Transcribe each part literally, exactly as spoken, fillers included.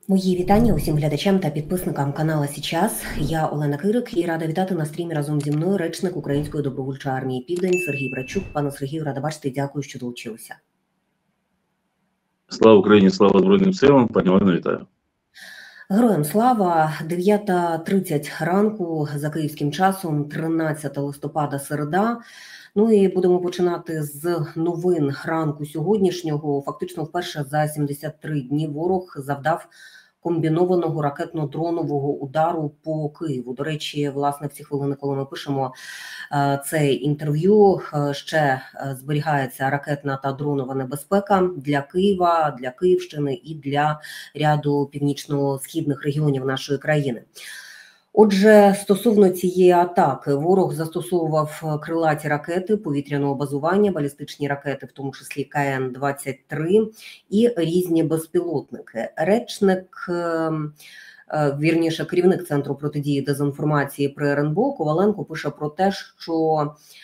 Мої вітання усім глядачам та підписникам каналу «Січас». Я Олена Кирик і рада вітати на стрімі разом зі мною речник Української добровольчої армії «Південь» Сергій Брачук. Пане Сергію, рада бачити і дякую, що долучилися. Слава Україні, слава Збройним силам. Пані Олено, вітаю. Героям слава. дев'ята тридцять ранку за київським часом, тринадцяте листопада, середа. Ну і будемо починати з новин ранку сьогоднішнього. Фактично вперше за сімдесят три дні ворог завдав комбінованого ракетно-дронового удару по Києву. До речі, власне, в ці хвилини, коли ми пишемо це інтерв'ю, ще зберігається ракетна та дронова небезпека для Києва, для Київщини і для ряду північно-східних регіонів нашої країни. Отже, стосовно цієї атаки, ворог застосовував крилаті ракети повітряного базування, балістичні ракети, в тому числі Ка Ен двадцять три, і різні безпілотники. Речник, вірніше, керівник Центру протидії дезінформації при Ер Ен Бе О Коваленко пише про те, що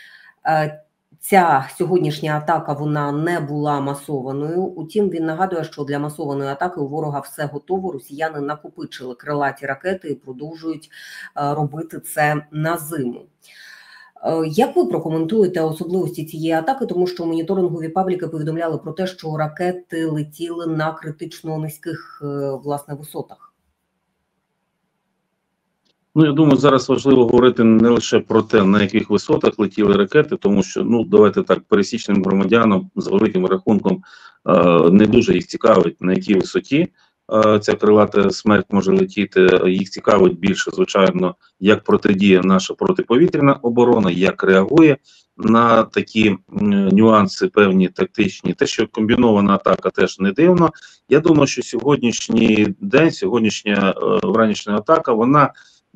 ця сьогоднішня атака, вона не була масованою. Утім, він нагадує, що для масованої атаки у ворога все готово. Росіяни накопичили крилаті ракети і продовжують робити це на зиму. Як ви прокоментуєте особливості цієї атаки? Тому що моніторингові пабліки повідомляли про те, що ракети летіли на критично низьких, власне, висотах. Ну, я думаю, зараз важливо говорити не лише про те, на яких висотах летіли ракети, тому що, ну, давайте так, пересічним громадянам з великим рахунком е не дуже їх цікавить, на якій висоті е ця крилата смерть може летіти. Їх цікавить більше, звичайно, як протидіє наша протиповітряна оборона, як реагує на такі нюанси певні тактичні. Те, що комбінована атака, теж не дивно. Я думаю, що сьогоднішній день, сьогоднішня е вранішня атака, вона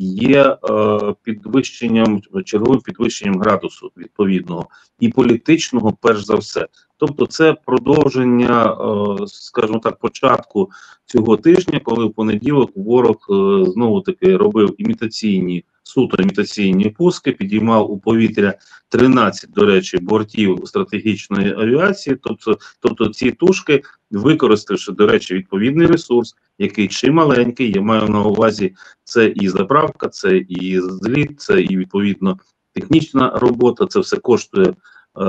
є е, підвищенням, черговим підвищенням градусу відповідного і політичного, перш за все. Тобто це продовження, е, скажімо так, початку цього тижня, коли в понеділок ворог е, знову-таки робив імітаційні, суто імітаційні пуски, підіймав у повітря тринадцять, до речі, бортів стратегічної авіації, тобто, тобто ці тушки, використавши, до речі, відповідний ресурс, який чи маленький, я маю на увазі, це і заправка, це і зліт, це і, відповідно, технічна робота, це все коштує е,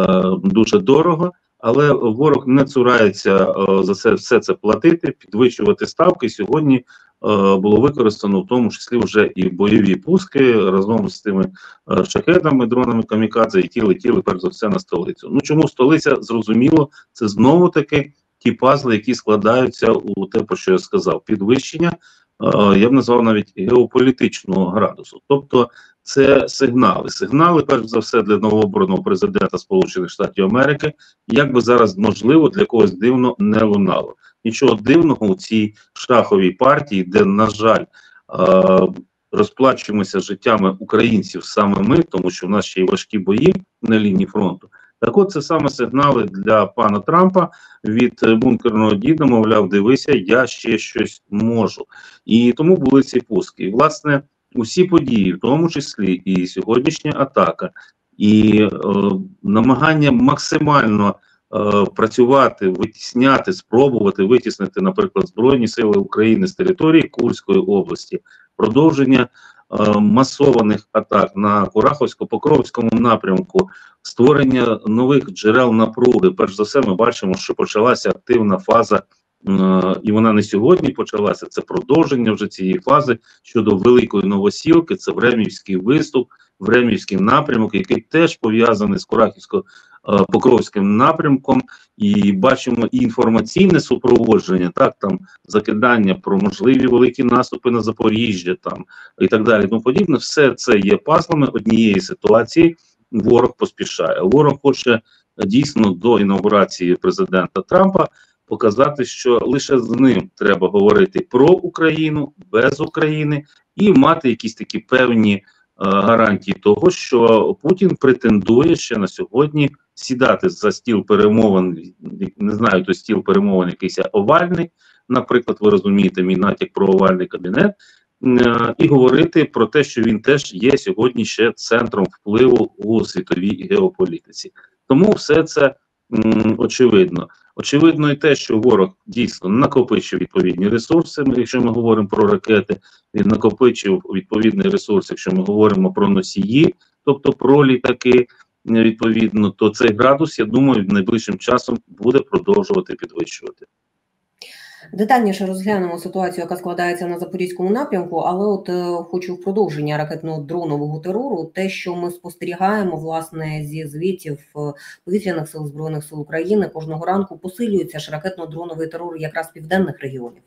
дуже дорого, але ворог не цурається е, за це все це платити, підвищувати ставки. Сьогодні е, було використано в тому числі вже і бойові пуски разом з тими е, шахедами, дронами камікадзе, які летіли перш за все на столицю. Ну чому столиця? Зрозуміло, це знову-таки ті пазли, які складаються у те, про що я сказав, підвищення, е, я б назвав навіть геополітичного градусу. Тобто це сигнали. Сигнали, перш за все, для новообраного президента Сполучених Штатів Америки, як би зараз, можливо, для когось дивно не лунало. Нічого дивного у цій шаховій партії, де, на жаль, е, розплачуємося життями українців саме ми, тому що в нас ще й важкі бої на лінії фронту. Так от, це саме сигнали для пана Трампа від бункерного діда, мовляв, дивися, я ще щось можу. І тому були ці пуски. І, власне, усі події, в тому числі і сьогоднішня атака, і е, намагання максимально е, працювати, витісняти, спробувати витіснити, наприклад, Збройні Сили України з території Курської області, продовження е, масованих атак на Кураховсько-Покровському напрямку, створення нових джерел напруги. Перш за все, ми бачимо, що почалася активна фаза, і вона не сьогодні почалася, це продовження вже цієї фази щодо Великої Новосілки, це Времівський виступ, Времівський напрямок, який теж пов'язаний з Курахівсько-Покровським напрямком, і бачимо і інформаційне супроводження, так, там закидання про можливі великі наступи на Запоріжжя, там, і так далі, тому подібне. Все це є пазлами однієї ситуації. Ворог поспішає. Ворог хоче дійсно до інаугурації президента Трампа показати, що лише з ним треба говорити про Україну, без України, і мати якісь такі певні е, гарантії того, що Путін претендує ще на сьогодні сідати за стіл перемовин, не знаю, то стіл перемовин якийсь овальний, наприклад, ви розумієте мій натяк про овальний кабінет, е, і говорити про те, що він теж є сьогодні ще центром впливу у світовій геополітиці. Тому все це м, очевидно. Очевидно і те, що ворог дійсно накопичив відповідні ресурси, якщо ми говоримо про ракети, він накопичив відповідний ресурс, якщо ми говоримо про носії, тобто про літаки, відповідно, то цей градус, я думаю, найближчим часом буде продовжувати підвищувати. Детальніше розглянемо ситуацію, яка складається на Запорізькому напрямку, але от е, хочу в продовження ракетно-дронового терору, те, що ми спостерігаємо, власне, зі звітів е, повітряних сил Збройних сил України, кожного ранку посилюється ж ракетно-дроновий терор якраз південних регіонів.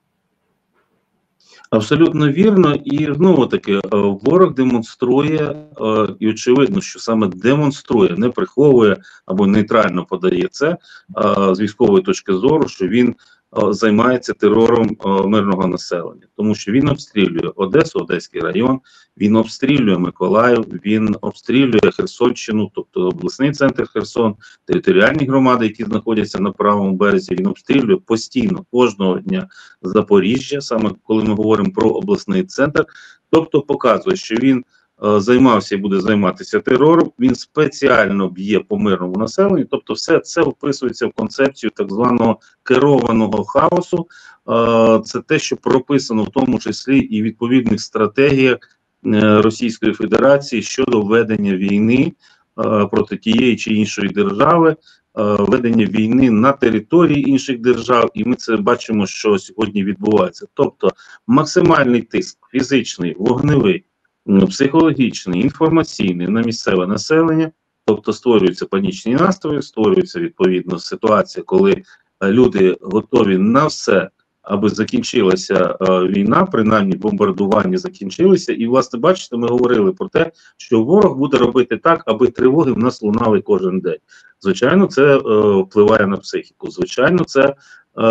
Абсолютно вірно, і знову таки ворог демонструє, і очевидно, що саме демонструє, не приховує або нейтрально подає це з військової точки зору, що він займається терором мирного населення, тому що він обстрілює Одесу, Одеський район, він обстрілює Миколаїв, він обстрілює Херсонщину, тобто обласний центр Херсон, територіальні громади, які знаходяться на правому березі, він обстрілює постійно, кожного дня Запоріжжя, саме коли ми говоримо про обласний центр, тобто показує, що він е, займався і буде займатися терором, він спеціально б'є по мирному населенню, тобто все це вписується в концепцію так званого керованого хаосу, е, це те, що прописано в тому числі і в відповідних стратегіях е, Російської Федерації щодо ведення війни е, проти тієї чи іншої держави, ведення війни на території інших держав, і ми це бачимо, що сьогодні відбувається. Тобто максимальний тиск фізичний, вогневий, психологічний, інформаційний на місцеве населення, тобто створюються панічні настрої, створюється відповідно ситуація, коли люди готові на все, аби закінчилася е, війна, принаймні бомбардування закінчилися. І, власне, бачите, ми говорили про те, що ворог буде робити так, аби тривоги в нас лунали кожен день. Звичайно, це е, впливає на психіку. Звичайно, це е,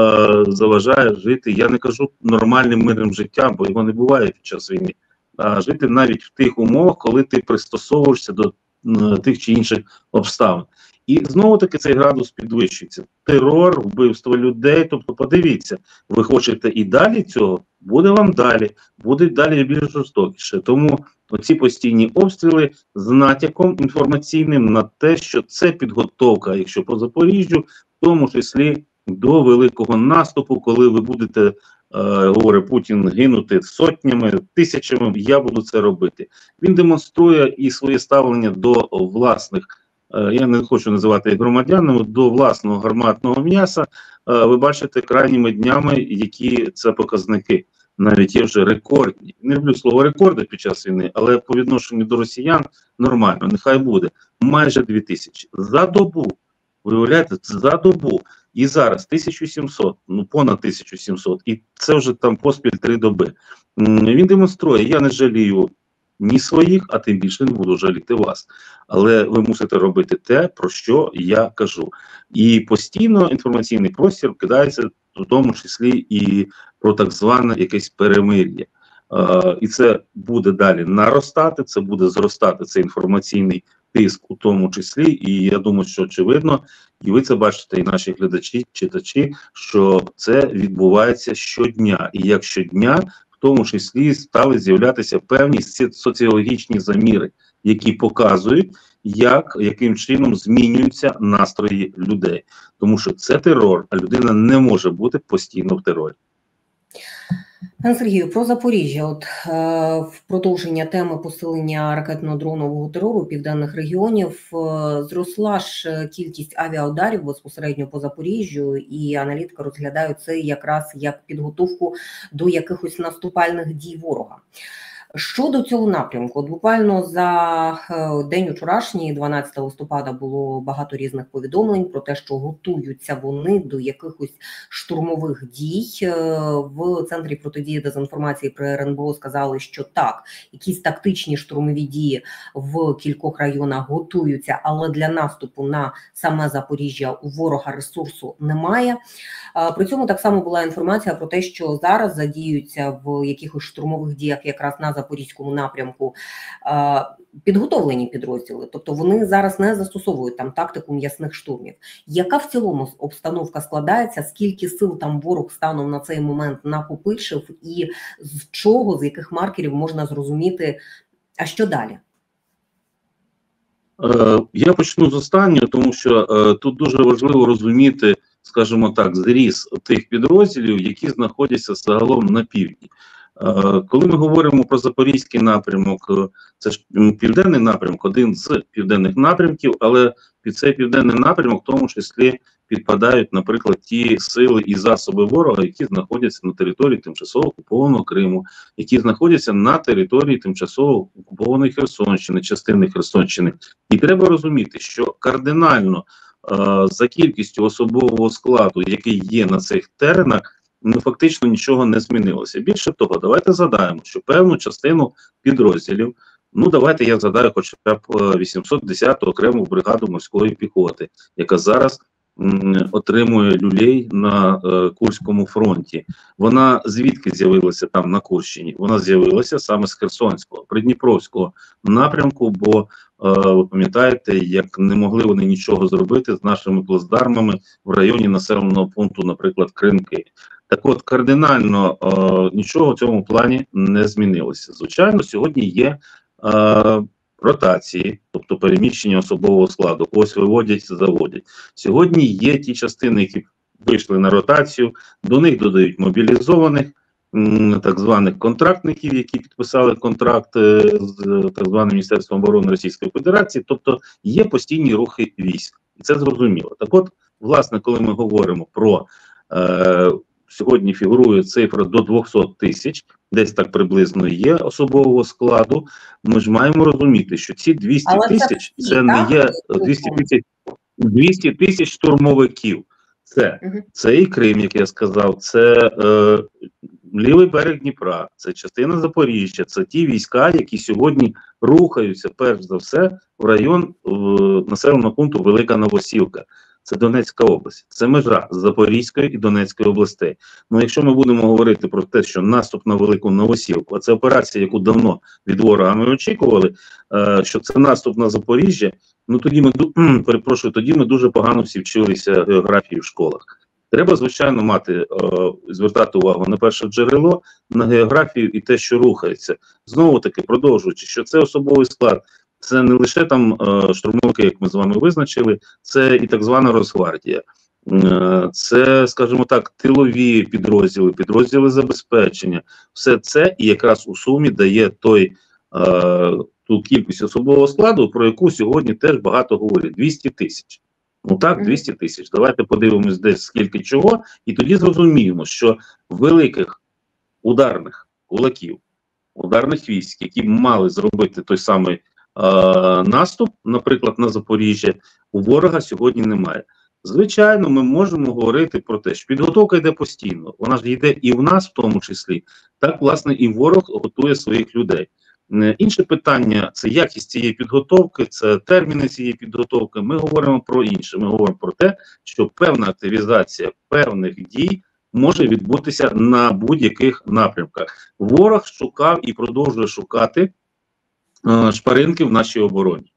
заважає жити, я не кажу нормальним мирним життям, бо його не буває під час війни, а жити навіть в тих умовах, коли ти пристосовуєшся до е, тих чи інших обставин. І знову-таки цей градус підвищується. Терор, вбивство людей, тобто подивіться, ви хочете і далі цього, буде вам далі, буде далі більш жорстокіше. Тому оці постійні обстріли з натяком інформаційним на те, що це підготовка, якщо по Запоріжжю, в тому числі до великого наступу, коли ви будете, е, говорить Путін, гинути сотнями, тисячами, я буду це робити. Він демонструє і своє ставлення до власних, я не хочу називати їх громадянами, до власного гарматного м'яса. Ви бачите крайніми днями, які це показники. Навіть є вже рекордні. Не люблю слово рекорди під час війни, але по відношенню до росіян нормально, нехай буде. Майже дві тисячі. За добу. Виявляєте, це за добу. І зараз тисяча сімсот, ну понад тисяча сімсот. І це вже там поспіль три доби. Він демонструє, я не жалію ні своїх, а тим більше не буду жаліти вас. Але ви мусите робити те, про що я кажу. І постійно інформаційний простір кидається, в тому числі і про так зване якесь перемир'я. Е, і це буде далі наростати, це буде зростати, цей інформаційний тиск у тому числі. І я думаю, що очевидно, і ви це бачите, і наші глядачі, читачі, що це відбувається щодня. І як щодня, в тому числі стали з'являтися певні соціологічні заміри, які показують, як, яким чином змінюються настрої людей. Тому що це терор, а людина не може бути постійно в терорі. Пане Сергію, про Запоріжжя. От е, в продовження теми посилення ракетно-дронового терору південних регіонів е, зросла ж кількість авіаударів безпосередньо по Запоріжжю, і аналітики розглядають це якраз як підготовку до якихось наступальних дій ворога. Щодо цього напрямку, от буквально за день вчорашній, дванадцятого листопада, було багато різних повідомлень про те, що готуються вони до якихось штурмових дій. В Центрі протидії дезінформації при ер ен бе о сказали, що так, якісь тактичні штурмові дії в кількох районах готуються, але для наступу на саме Запоріжжя у ворога ресурсу немає. При цьому так само була інформація про те, що зараз задіються в якихось штурмових діях якраз на Запорізькому напрямку підготовлені підрозділи, тобто вони зараз не застосовують там тактику м'ясних штурмів. Яка в цілому обстановка складається, скільки сил там ворог станом на цей момент накопичив, і з чого, з яких маркерів можна зрозуміти, а що далі? Е, я почну з останнього, тому що е, тут дуже важливо розуміти, скажімо так, зріз тих підрозділів, які знаходяться загалом на півдні. Е, коли ми говоримо про Запорізький напрямок, е, це ж південний напрямок, один з південних напрямків, але під цей південний напрямок в тому числі підпадають, наприклад, ті сили і засоби ворога, які знаходяться на території тимчасово окупованого Криму, які знаходяться на території тимчасово окупованої Херсонщини, частини Херсонщини. І треба розуміти, що кардинально е, за кількістю особового складу, який є на цих теренах, ну фактично нічого не змінилося. Більше того, давайте згадаємо, що певну частину підрозділів, ну давайте я згадаю хоча б вісімсот десяту окрему бригаду морської піхоти, яка зараз м, отримує люлей на е, Курському фронті. Вона звідки з'явилася там на Курщині? Вона з'явилася саме з Херсонського, Придніпровського напрямку, бо е, ви пам'ятаєте, як не могли вони нічого зробити з нашими плацдармами в районі населеного пункту, наприклад, Кринки. Так от, кардинально е, нічого в цьому плані не змінилося. Звичайно, сьогодні є е, ротації, тобто переміщення особового складу. Ось виводять, заводять. Сьогодні є ті частини, які вийшли на ротацію, до них додають мобілізованих, м, так званих контрактників, які підписали контракт е, з так званим Міністерством оборони Російської Федерації. Тобто є постійні рухи військ. І це зрозуміло. Так от, власне, коли ми говоримо про е, сьогодні фігурує цифра до двохсот тисяч, десь так приблизно є особового складу. Ми ж маємо розуміти, що ці двісті тисяч це, це не є двісті тисяч двісті тисяч штурмовиків. Це, угу. це і Крим, як я сказав, це е, лівий берег Дніпра, це частина Запоріжжя, це ті війська, які сьогодні рухаються, перш за все, в район е, населеного пункту Велика Новосілка. Це Донецька область, це межа Запорізької і Донецької областей. Ну, якщо ми будемо говорити про те, що наступ на Велику Новосілку, а це операція, яку давно від ворога ми очікували, е, що це наступ на Запоріжжя, ну тоді ми, перепрошую, тоді ми дуже погано всі вчилися географії в школах. Треба, звичайно, мати, е, звертати увагу на перше джерело, на географію і те, що рухається. Знову-таки, продовжуючи, що це особовий склад, це не лише там е, штурмовики, як ми з вами визначили, це і так звана Росгвардія. Е, це, скажімо так, тилові підрозділи, підрозділи забезпечення. Все це і якраз у сумі дає той, е, ту кількість особового складу, про яку сьогодні теж багато говорять – двісті тисяч. Ну так, двісті тисяч. Давайте подивимось десь скільки чого, і тоді зрозуміємо, що великих ударних кулаків, ударних військ, які мали зробити той самий Е, наступ, наприклад, на Запоріжжя, у ворога сьогодні немає. Звичайно, ми можемо говорити про те, що підготовка йде постійно. Вона ж йде і в нас в тому числі. Так, власне, і ворог готує своїх людей. Е, інше питання – це якість цієї підготовки, це терміни цієї підготовки. Ми говоримо про інше. Ми говоримо про те, що певна активізація певних дій може відбутися на будь-яких напрямках. Ворог шукав і продовжує шукати шпаринки в нашій обороні.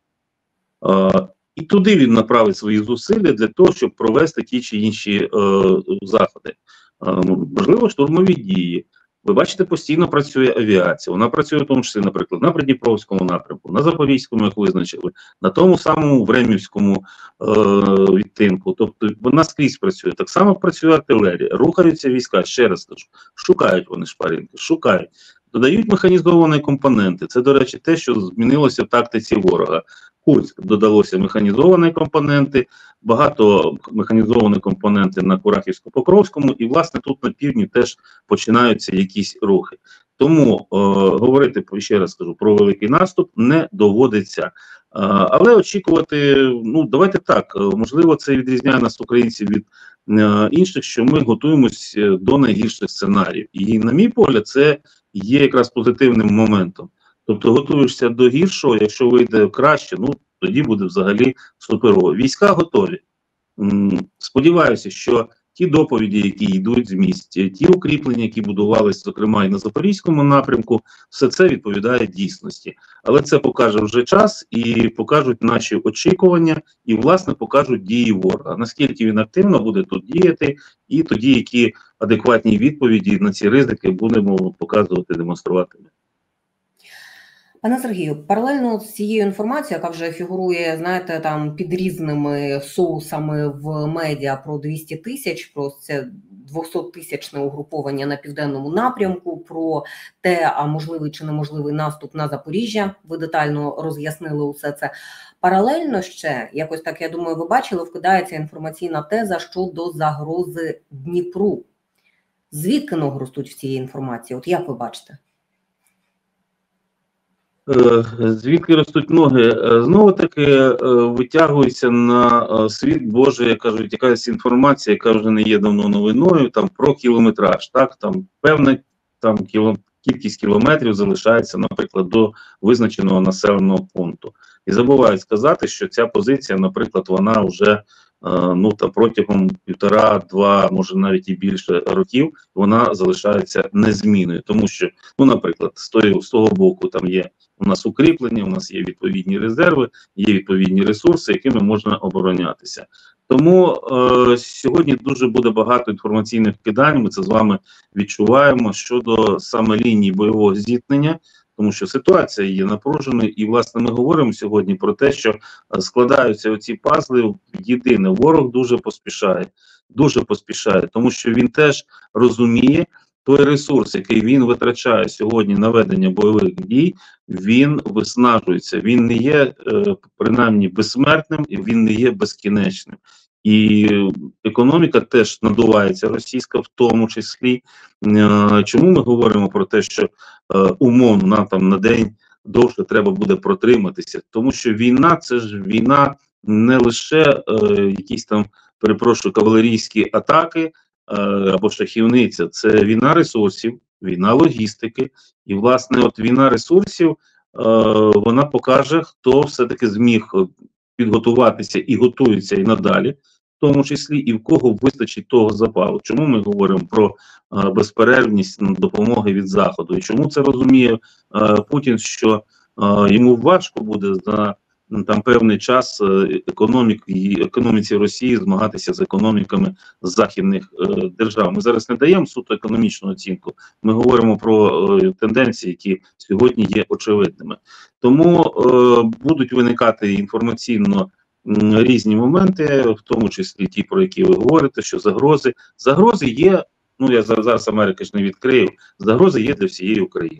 Е, і туди він направить свої зусилля для того, щоб провести ті чи інші е, заходи. Е, можливо, штурмові дії. Ви бачите, постійно працює авіація. Вона працює в тому числі, наприклад, на Придніпровському напрямку, на Запорізькому, як визначили, на тому самому Времівському е, відтинку. Тобто вона скрізь працює. Так само працює артилерія. Рухаються війська, ще раз кажу, шукають вони шпаринки, шукають. Додають механізовані компоненти. Це, до речі, те, що змінилося в тактиці ворога. Курськ додалося механізовані компоненти, багато механізовані компоненти на Курахівсько-Покровському, і, власне, тут на півдні теж починаються якісь рухи. Тому е, говорити, ще раз скажу, про великий наступ не доводиться. Е, але очікувати, ну, давайте так, можливо, це відрізняє нас, українців, від е, інших, що ми готуємось до найгірших сценаріїв. І, на мій погляд, це є якраз позитивним моментом. Тобто готуєшся до гіршого, якщо вийде краще, ну тоді буде взагалі суперово. Війська готові. Сподіваюся, що ті доповіді, які йдуть з місць, ті укріплення, які будувалися, зокрема і на Запорізькому напрямку, все це відповідає дійсності. Але це покаже вже час і покажуть наші очікування, і, власне, покажуть дії ворога. Наскільки він активно буде тут діяти, і тоді, які адекватні відповіді на ці ризики будемо показувати, демонструвати. Пане Сергію, паралельно з цією інформацією, яка вже фігурує, знаєте, там під різними соусами в медіа про двісті тисяч, про це двохсоттисячне угруповання на південному напрямку, про те, а можливий чи неможливий наступ на Запоріжжя, ви детально роз'яснили усе це. Паралельно ще, якось так, я думаю, ви бачили, вкидається інформаційна теза щодо загрози Дніпру. Звідки ноги ростуть в цій інформації? От як ви бачите? Звідки ростуть ноги? Знову таки витягується на світ Божий, як кажуть, якась інформація, яка вже не є давно новиною, там про кілометраж, так, там певна там кіло, кількість кілометрів залишається, наприклад, до визначеного населеного пункту. І забувають сказати, що ця позиція, наприклад, вона вже ну та протягом півтора-два, може навіть і більше років, вона залишається незмінною, тому що, ну, наприклад, з того, з того боку там є у нас укріплення, у нас є відповідні резерви, є відповідні ресурси, якими можна оборонятися. Тому е, сьогодні дуже буде багато інформаційних вкидань, ми це з вами відчуваємо щодо саме лінії бойового зіткнення, тому що ситуація є напруженою, і, власне, ми говоримо сьогодні про те, що складаються оці пазли в єдине. Ворог дуже поспішає, дуже поспішає, тому що він теж розуміє, той ресурс, який він витрачає сьогодні на ведення бойових дій, він виснажується, він не є, е, принаймні, безсмертним, і він не є безкінечним. І економіка теж надувається, російська в тому числі. Е, чому ми говоримо про те, що е, умовно нам там на день довше треба буде протриматися? Тому що війна – це ж війна не лише е, якісь там, перепрошую, кавалерійські атаки, або шахівниця, це війна ресурсів, війна логістики, і, власне, от війна ресурсів, е, вона покаже, хто все-таки зміг підготуватися і готується і надалі, в тому числі, і в кого вистачить того запалу. Чому ми говоримо про е, безперервність допомоги від Заходу? І чому це розуміє е, Путін, що е, йому важко буде за там певний час економік, і економіці Росії змагатися з економіками західних е, держав. Ми зараз не даємо суто економічну оцінку, ми говоримо про е, тенденції, які сьогодні є очевидними. Тому е, будуть виникати інформаційно м, різні моменти, в тому числі ті, про які ви говорите, що загрози. Загрози є, ну я зараз, зараз Америка ж не відкрию, загрози є для всієї України.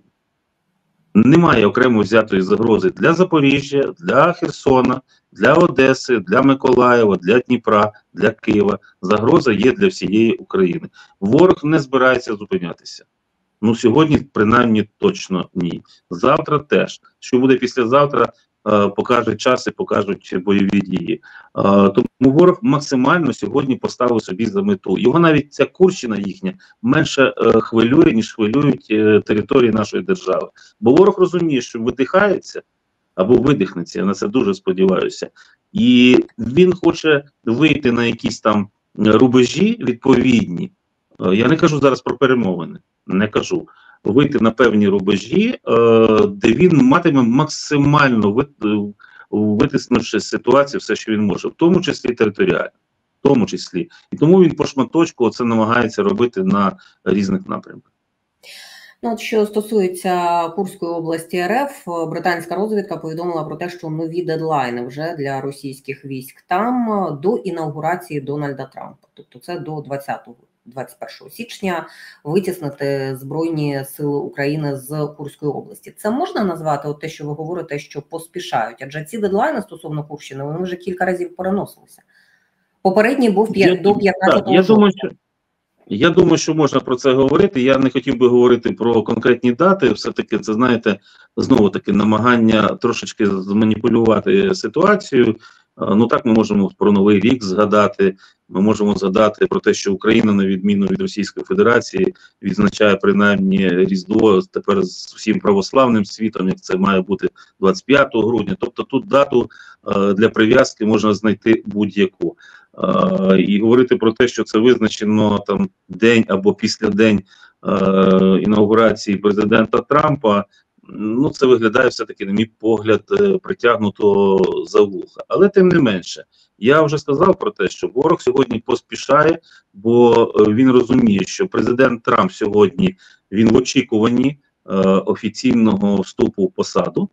Немає окремо взятої загрози для Запоріжжя, для Херсона, для Одеси, для Миколаєва, для Дніпра, для Києва. Загроза є для всієї України. Ворог не збирається зупинятися. Ну, сьогодні, принаймні, точно ні. Завтра теж. Що буде післязавтра, е, покаже час і покажуть бойові дії. Е, тому ворог максимально сьогодні поставив собі за мету. Його навіть ця Курщина їхня менше е, хвилює, ніж хвилюють е, території нашої держави. Бо ворог розуміє, що видихається або видихнеться, я на це дуже сподіваюся. І він хоче вийти на якісь там рубежі відповідні. Е, я не кажу зараз про перемовини, не кажу. Вийти на певні рубежі, е, де він матиме максимально вит, витиснувши з ситуації все, що він може, в тому числі територіально, в тому числі. І тому він по шматочку це намагається робити на різних напрямках. Ну, от що стосується Курської області РФ, британська розвідка повідомила про те, що нові дедлайни вже для російських військ там до інаугурації Дональда Трампа. Тобто це до двадцятого двадцять першого січня витіснити Збройні сили України з Курської області. Це можна назвати от те, що ви говорите, що поспішають? Адже ці дедлайни стосовно Курщини, вони вже кілька разів переносилися. Попередній був я, до п'ятнадцятого я думаю, що Я думаю, що можна про це говорити. Я не хотів би говорити про конкретні дати. Все-таки це, знаєте, знову-таки намагання трошечки зманіпулювати ситуацію. Ну так, ми можемо про Новий рік згадати, ми можемо згадати про те, що Україна, на відміну від Російської Федерації, відзначає принаймні Різдво тепер з всім православним світом, як це має бути двадцять п'ятого грудня. Тобто тут дату е, для прив'язки можна знайти будь-яку. Е, і говорити про те, що це визначено там день або після день е, інаугурації президента Трампа, ну, це виглядає все-таки, на мій погляд, притягнуто за вуха. Але тим не менше, я вже сказав про те, що ворог сьогодні поспішає, бо він розуміє, що президент Трамп сьогодні, він в очікуванні, офіційного вступу в посаду.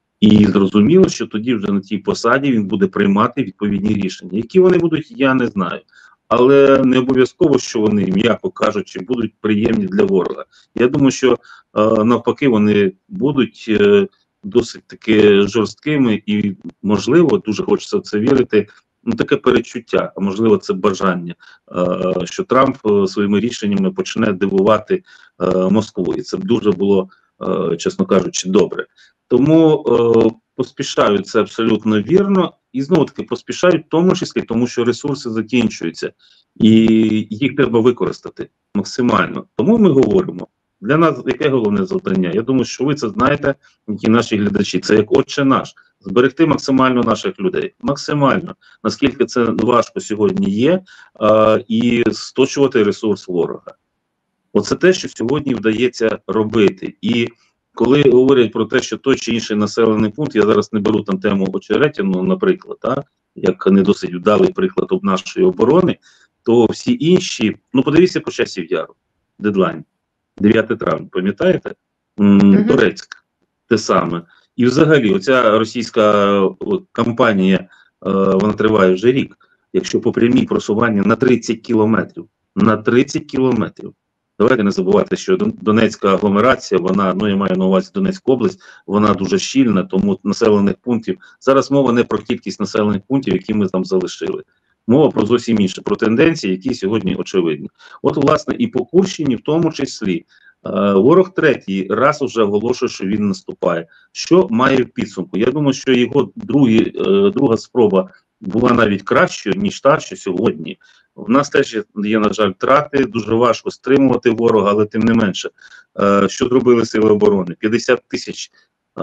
І зрозуміло, що тоді вже на тій посаді він буде приймати відповідні рішення. Які вони будуть, я не знаю. Але не обов'язково, що вони, м'яко кажучи, будуть приємні для ворога. Я думаю, що е, навпаки вони будуть е, досить таки жорсткими і, можливо, дуже хочеться в це вірити, ну таке перечуття, а можливо це бажання, е, що Трамп е, своїми рішеннями почне дивувати е, Москву. І це б дуже було, е, чесно кажучи, добре. Тому е, поспішають, це абсолютно вірно. І знову-таки поспішають в тому числі, тому що ресурси закінчуються. І їх треба використати максимально. Тому ми говоримо, для нас яке головне завдання? Я думаю, що ви це знаєте, які наші глядачі. Це як отче наш. Зберегти максимально наших людей. Максимально. Наскільки це важко сьогодні є. А, і сточувати ресурс ворога. Оце те, що сьогодні вдається робити. І коли говорять про те, що той чи інший населений пункт, я зараз не беру там тему Очеретяну, наприклад, а, як не досить вдалий приклад об нашої оборони, то всі інші, ну подивіться по часів яру, дедлайн, дев'яте травня, пам'ятаєте? Mm-hmm. Торецьк, те саме. І взагалі оця російська кампанія, е, вона триває вже рік, якщо по прямій просування на тридцять кілометрів, на тридцять кілометрів. Давайте не забувати, що Донецька агломерація, вона, ну я маю на увазі Донецьку область, вона дуже щільна, тому населених пунктів, зараз мова не про кількість населених пунктів, які ми там залишили. Мова про зовсім інше, про тенденції, які сьогодні очевидні. От, власне, і по Курщині в тому числі, е, ворог третій раз уже оголошує, що він наступає. Що має в підсумку? Я думаю, що його другі, е, друга спроба була навіть кращою, ніж та, що сьогодні. У нас теж є, є, на жаль, втрати, дуже важко стримувати ворога, але тим не менше. Е, що зробили сили оборони? п'ятдесят тисяч,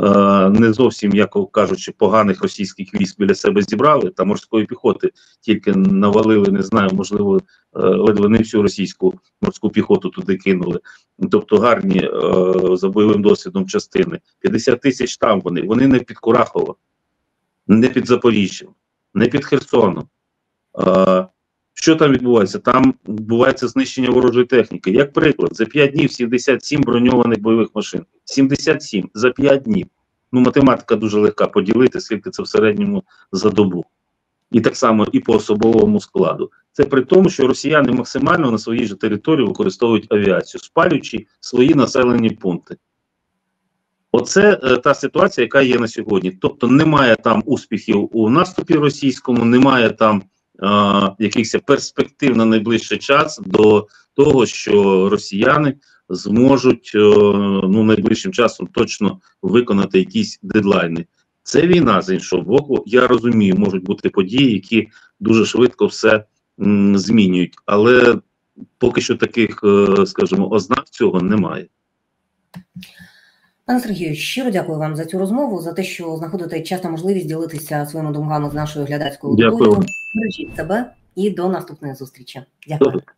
е, не зовсім, як кажучи, поганих російських військ біля себе зібрали, та морської піхоти тільки навалили, не знаю, можливо, е, ледве не всю російську морську піхоту туди кинули. Тобто гарні е, за бойовим досвідом частини. п'ятдесят тисяч там вони, вони не під Курахово, не під Запоріжжям, не під Херсоном. Е, Що там відбувається? Там відбувається знищення ворожої техніки. Як приклад, за п'ять днів сімдесят сім броньованих бойових машин. сімдесят сім за п'ять днів. Ну, математика дуже легка поділити, скільки це в середньому за добу. І так само і по особовому складу. Це при тому, що росіяни максимально на своїй же території використовують авіацію, спалюючи свої населені пункти. Оце е, та ситуація, яка є на сьогодні. Тобто немає там успіхів у наступі російському, немає там Uh, якихось перспектив на найближчий час до того, що росіяни зможуть uh, ну, найближчим часом точно виконати якісь дедлайни. Це війна, з іншого боку. Я розумію, можуть бути події, які дуже швидко все м, змінюють. Але поки що таких, uh, скажімо, ознак цього немає. Пане Сергію, щиро дякую вам за цю розмову, за те, що знаходите час та можливість ділитися своїми думками з нашою глядацькою аудиторією. Бережіть себе і до наступної зустрічі. Дякую.